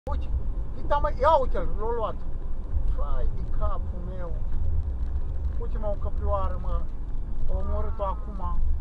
Uite, ia uite-l, l-a luat. Fai de capul meu. Uite-mă o căprioară, mă. A omorât-o acum.